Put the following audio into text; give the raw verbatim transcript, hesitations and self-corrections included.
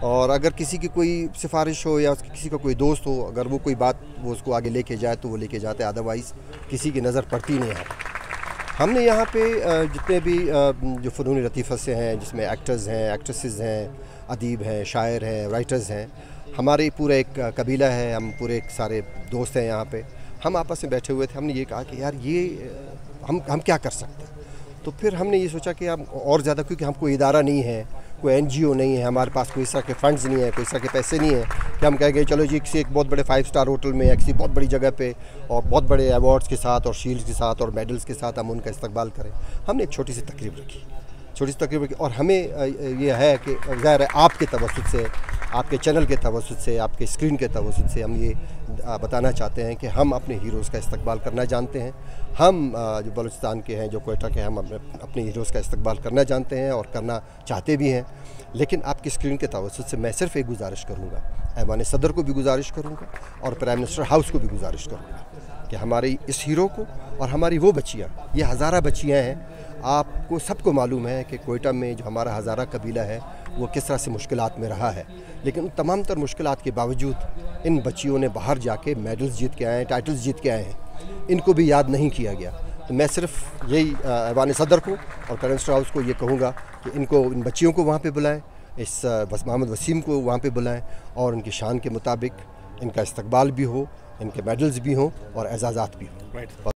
और अगर किसी की कोई सिफारिश हो या उसकी किसी का कोई दोस्त हो, अगर वो कोई बात वो उसको आगे लेके जाए तो वो लेके जाते हैं, अदरवाइज़ किसी की नज़र पड़ती नहीं है। हमने यहाँ पे जितने भी जो फ़नून लतीफ़ा से हैं, जिसमें एक्टर्स हैं, एक्ट्रेसेस हैं, अदीब हैं, शायर हैं, राइटर्स हैं, हमारे पूरा एक कबीला है, हम पूरे एक सारे दोस्त हैं यहाँ पे। हम आपस में बैठे हुए थे, हमने ये कहा कि यार ये हम हम क्या कर सकते हैं। तो फिर हमने ये सोचा कि हम और ज़्यादा, क्योंकि हम कोई इदारा नहीं है, कोई एनजीओ नहीं है, हमारे पास कोई इस तरह के फंड्स नहीं है, कोई इस तरह के पैसे नहीं है कि हम कह गए चलो जी किसी एक बहुत बड़े फाइव स्टार होटल में या किसी बहुत बड़ी जगह पे और बहुत बड़े अवार्ड्स के साथ और शील्ड्स के साथ और मेडल्स के साथ हम उनका इस्तकबाल करें। हमने एक छोटी सी तकरीब रखी, छोटी सी तकरीब रखी और हमें ये है कि ज़ाहिर है आपके तवस्सुत से, आपके चैनल के तवस्सुत से, आपके स्क्रीन के तवस्सुत से हम ये बताना चाहते हैं कि हम अपने हीरोज़ का इस्तकबाल करना जानते हैं। हम जो बलूचिस्तान के हैं, जो कोयटा के, हम अपने अपने हीरोज़ का इस्तकबाल करना जानते हैं और करना चाहते भी हैं। लेकिन आपकी स्क्रीन के तवस्सुत से मैं सिर्फ एक गुजारिश करूँगा, ऐवान सदर को भी गुजारिश करूँगा और प्राइम मिनिस्टर हाउस को भी गुजारिश करूँगा कि हमारे इस हीरो को और हमारी वो बच्चियाँ, ये हज़ारा बच्चियाँ हैं, आपको सबको मालूम है कि कोयटा में जो हमारा हज़ारा कबीला है वो किस तरह से मुश्किलात में रहा है। लेकिन उन तमाम तर मुश्किलात के बावजूद इन बच्चियों ने बाहर जाके मेडल्स जीत के आए हैं, टाइटल्स जीत के आए हैं, इनको भी याद नहीं किया गया। तो मैं सिर्फ यही ऐवान सदर को और प्राइम मिनिस्टर हाउस को ये कहूँगा कि इनको, इन बच्चियों को वहाँ पे बुलाएं, इस मोहम्मद वसीम को वहाँ पे बुलाएं और उनकी शान के मुताबिक इनका इस्तकबाल भी हो, इनके मेडल्स भी हों और एजाज़ात भी हों।